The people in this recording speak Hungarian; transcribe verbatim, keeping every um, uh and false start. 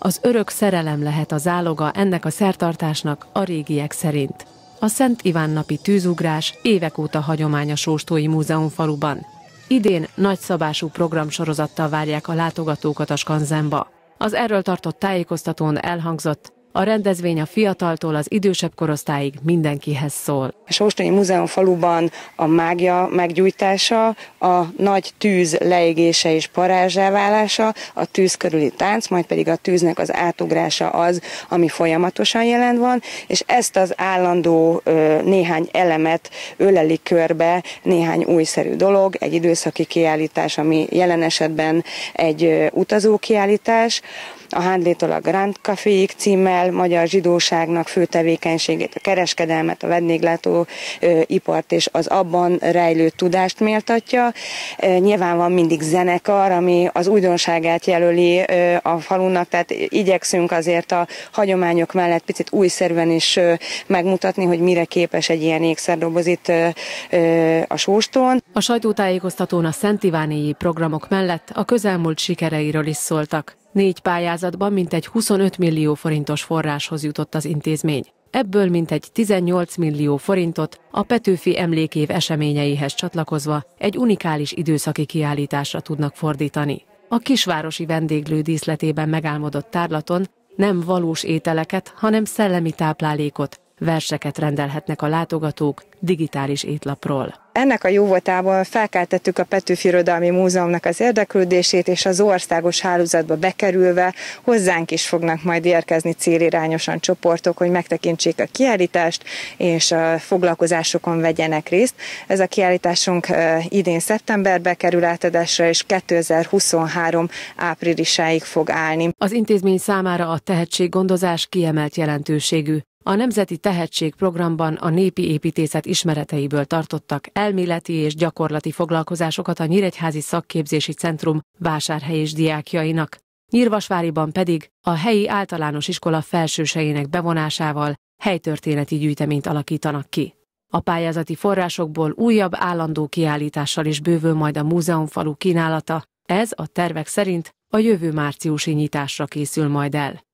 Az örök szerelem lehet a záloga ennek a szertartásnak a régiek szerint. A Szent Iván napi tűzugrás évek óta hagyomány a Sóstói Múzeumfaluban. Idén nagyszabású programsorozattal várják a látogatókat a skanzenba. Az erről tartott tájékoztatón elhangzott, a rendezvény a fiataltól az idősebb korosztályig mindenkihez szól. A Sóstói Múzeumfaluban a mágia meggyújtása, a nagy tűz leégése és parázsá válása, a tűz körüli tánc, majd pedig a tűznek az átugrása az, ami folyamatosan jelen van, és ezt az állandó ö, néhány elemet öleli körbe néhány újszerű dolog, egy időszaki kiállítás, ami jelen esetben egy ö, utazókiállítás, a Handlétól a Grand Caféig címmel magyar zsidóságnak fő tevékenységét, a kereskedelmet, a vendéglátó ö, ipart és az abban rejlő tudást méltatja. E, nyilván van mindig zenekar, ami az újdonságát jelöli ö, a falunak, tehát igyekszünk azért a hagyományok mellett picit újszerűen is ö, megmutatni, hogy mire képes egy ilyen ékszerdoboz itt ö, ö, a Sóstón. A sajtótájékoztatón a Szent Ivánéi programok mellett a közelmúlt sikereiről is szóltak. Négy pályázatban mintegy huszonöt millió forintos forráshoz jutott az intézmény. Ebből mintegy tizennyolc millió forintot a Petőfi Emlékév eseményeihez csatlakozva egy unikális időszaki kiállításra tudnak fordítani. A kisvárosi vendéglő díszletében megálmodott tárlaton nem valós ételeket, hanem szellemi táplálékot, verseket rendelhetnek a látogatók digitális étlapról. Ennek a jóvoltából felkeltettük a Petőfi Irodalmi Múzeumnak az érdeklődését, és az országos hálózatba bekerülve hozzánk is fognak majd érkezni célirányosan csoportok, hogy megtekintsék a kiállítást, és a foglalkozásokon vegyenek részt. Ez a kiállításunk idén szeptemberbe kerül átadásra, és kétezer-huszonhárom áprilisáig fog állni. Az intézmény számára a tehetséggondozás kiemelt jelentőségű. A Nemzeti Tehetségprogramban a népi építészet ismereteiből tartottak elméleti és gyakorlati foglalkozásokat a Nyíregyházi Szakképzési Centrum vásárhelyi diákjainak. Nyírvasváriban pedig a helyi általános iskola felsőseinek bevonásával helytörténeti gyűjteményt alakítanak ki. A pályázati forrásokból újabb állandó kiállítással is bővül majd a múzeumfalu kínálata. Ez a tervek szerint a jövő márciusi nyitásra készül majd el.